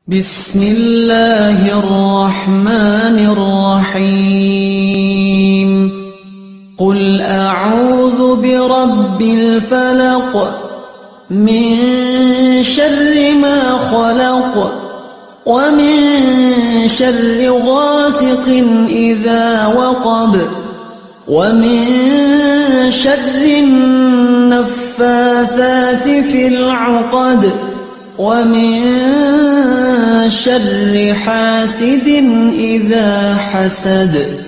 بسم الله الرحمن الرحيم قل أعوذ برب الفلق من شر ما خلق ومن شر غاسق إذا وقب ومن شر النفاثات في العقد ومن شر حاسد إذا حسد